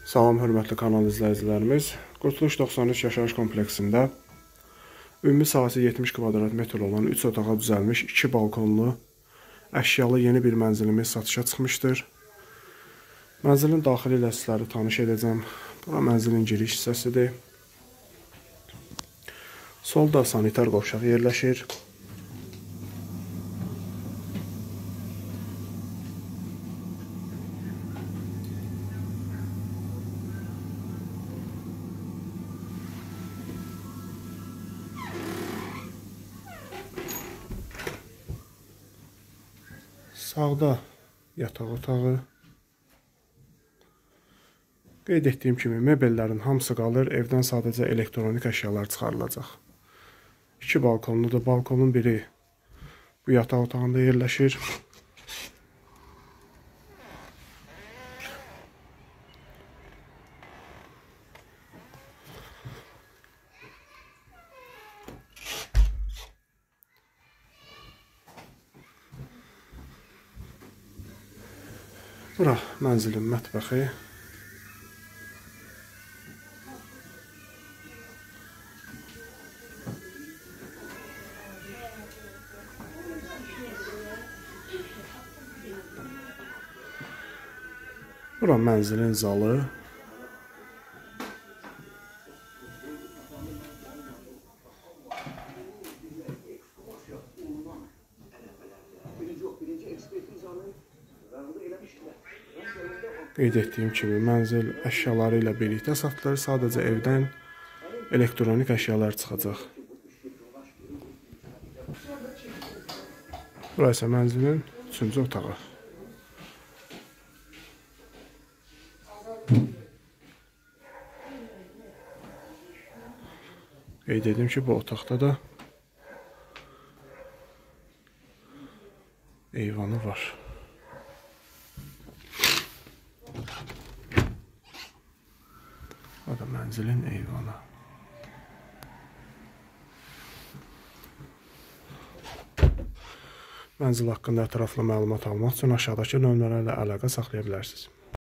Salam, hörmətli kanal izləyicilərimiz. Qurtuluş 93 yaşayış kompleksində ümumi sahəsi 70 kvadrat metr olan 3 otağa düzəlmiş 2 balkonlu əşyalı yeni bir mənzilimiz satışa çıxmışdır. Mənzilin daxili ilə sizləri tanış edəcəm. Bura mənzilin giriş hissəsidir. Solda sanitar qovşaq yerləşir. Sağda yataq otağı. Qeyd etdiyim kimi mebellərin hamısı qalır. Evdən sadəcə elektronik əşyalar çıxarılacaq. 2 balkonludur. Balkonun biri bu yataq otağında yerləşir. Bura mənzilin mətbəxi. Bura mənzilin zalı. Qeyd etdiyim kimi mənzil əşyaları ilə birlikdə satılır. Sadəcə evdən elektronik əşyalar çıxacaq. Bura isə mənzilin 3-cü otağı. Qeyd edim ki, bu otaqda da eyvanı var. Bu da mənzilin eyvanı. Mənzil haqqında ətraflı məlumat almaq üçün aşağıdakı nömrələrlə əlaqə saxlaya bilərsiniz.